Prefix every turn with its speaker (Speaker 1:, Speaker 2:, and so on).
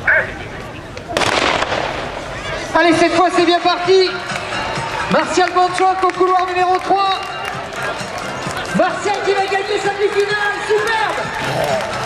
Speaker 1: Allez, cette fois c'est bien parti. Martial Bonchoc au couloir numéro 3. Martial qui va gagner sa demi-finale, superbe.